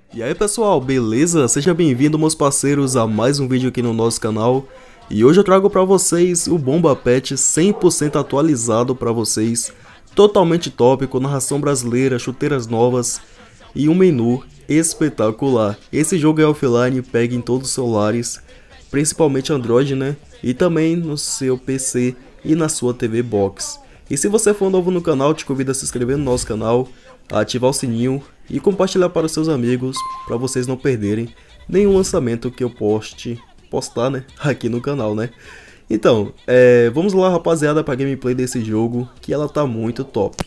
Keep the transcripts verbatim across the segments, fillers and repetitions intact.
E aí pessoal, beleza? Seja bem-vindo meus parceiros a mais um vídeo aqui no nosso canal. E hoje eu trago pra vocês o Bomba Pet cem por cento atualizado pra vocês. Totalmente top, com narração brasileira, chuteiras novas e um menu espetacular. Esse jogo é offline, pega em todos os celulares, principalmente Android, né? E também no seu P C e na sua T V Box. E se você for novo no canal, te convido a se inscrever no nosso canal, a ativar o sininho e compartilhar para os seus amigos, para vocês não perderem nenhum lançamento que eu poste, postar, né, aqui no canal, né. Então, é, vamos lá rapaziada para a gameplay desse jogo, que ela tá muito top.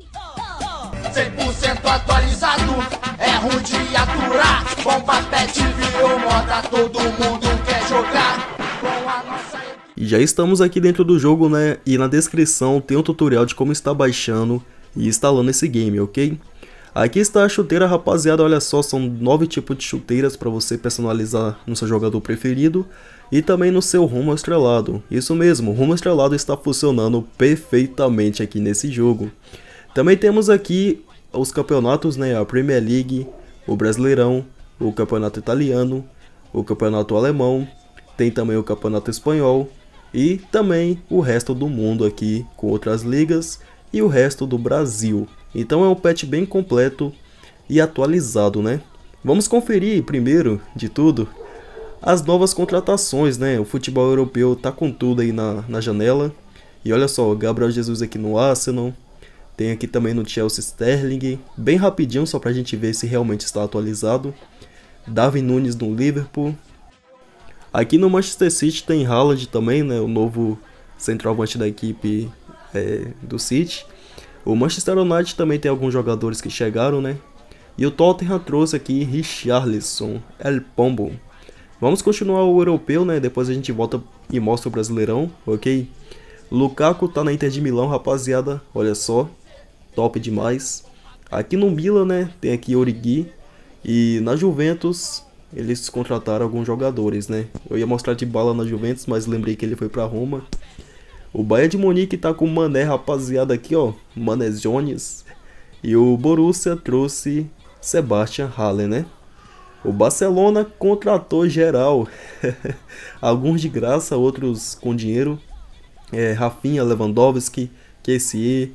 cem por cento atualizado, é ruim de aturar. Bomba Pet virou moda, todo mundo quer jogar com a nossa equipe. E já estamos aqui dentro do jogo, né, e na descrição tem um tutorial de como está baixando e instalando esse game, ok? Aqui está a chuteira, rapaziada, olha só, são nove tipos de chuteiras para você personalizar no seu jogador preferido e também no seu rumo estrelado. Isso mesmo, o rumo estrelado está funcionando perfeitamente aqui nesse jogo. Também temos aqui os campeonatos, né, a Premier League, o Brasileirão, o Campeonato Italiano, o Campeonato Alemão, tem também o Campeonato Espanhol e também o resto do mundo aqui com outras ligas e o resto do Brasil. Então é um patch bem completo e atualizado, né? Vamos conferir primeiro de tudo as novas contratações, né? O futebol europeu tá com tudo aí na, na janela. E olha só, Gabriel Jesus aqui no Arsenal. Tem aqui também no Chelsea Sterling. Bem rapidinho, só pra gente ver se realmente está atualizado. Darwin Núñez no Liverpool. Aqui no Manchester City tem Haaland também, né? O novo centroavante da equipe é, do City. O Manchester United também tem alguns jogadores que chegaram, né? E o Tottenham trouxe aqui Richarlison, El Pombo. Vamos continuar o europeu, né? Depois a gente volta e mostra o Brasileirão, ok? Lukaku tá na Inter de Milão, rapaziada. Olha só, top demais. Aqui no Milan, né? Tem aqui Origi. E na Juventus, eles contrataram alguns jogadores, né? Eu ia mostrar de bala na Juventus, mas lembrei que ele foi pra Roma. O Bayern de Munique tá com o Mané, rapaziada, aqui, ó. Mané Jones. E o Borussia trouxe Sebastian Haller, né? O Barcelona contratou geral. Alguns de graça, outros com dinheiro. É, Rafinha, Lewandowski, Kessie,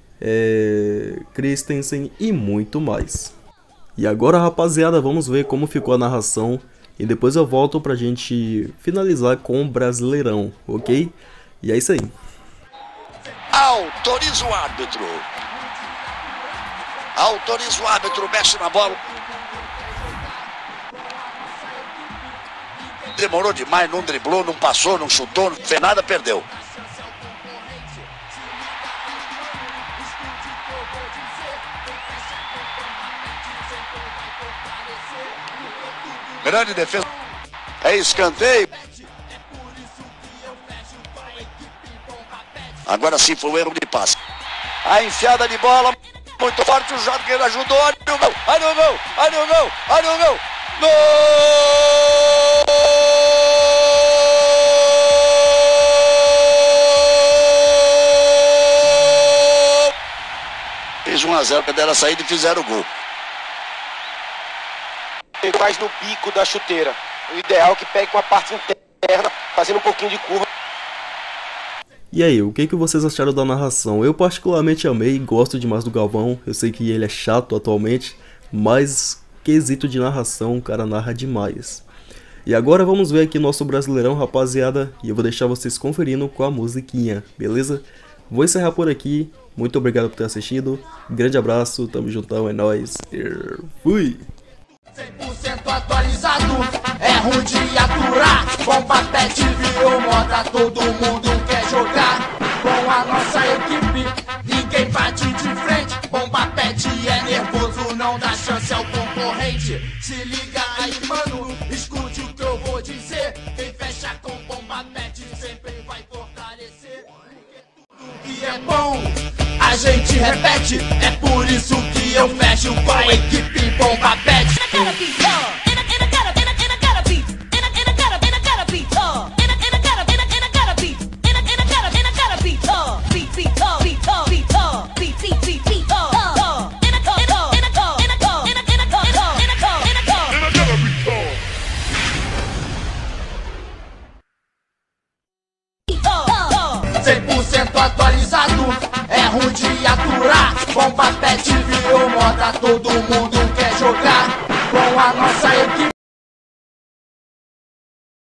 é, Christensen e muito mais. E agora, rapaziada, vamos ver como ficou a narração. E depois eu volto pra gente finalizar com o Brasileirão, ok? E é isso aí. Autoriza o árbitro. Autoriza o árbitro, mexe na bola. Demorou demais, não driblou, não passou, não chutou, não fez nada, perdeu. Grande defesa. É escanteio. Agora sim foi o erro de passe. A enfiada de bola, muito forte, o Jorge ajudou, olha o gol, olha o gol, olha o gol, olha o gol. Gol! Fez um a zero, cadê ela saída e fizeram o gol. Ele faz no bico da chuteira. O ideal é que pegue com a parte interna, fazendo um pouquinho de curva. E aí, o que, que vocês acharam da narração? Eu particularmente amei, gosto demais do Galvão. Eu sei que ele é chato atualmente, mas quesito de narração, o cara narra demais. E agora vamos ver aqui nosso Brasileirão, rapaziada. E eu vou deixar vocês conferindo com a musiquinha, beleza? Vou encerrar por aqui. Muito obrigado por ter assistido. Grande abraço, tamo juntão, é nóis. Fui! cem por cento atualizado, é ruim de aturar. Bomba Pet virou moda, todo mundo quer jogar com a nossa equipe. Ninguém bate de frente. Bomba Pet é nervoso, não dá chance ao concorrente. Se liga aí, mano, escute o que eu vou dizer. Quem fecha com Bomba Pet sempre vai fortalecer. Porque tudo que é bom a gente repete. É por isso que eu fecho com a equipe Bomba Pet. cento atualizado, é ruim de aturar. Bomba Pet virou moda, todo mundo quer jogar com a nossa equipe.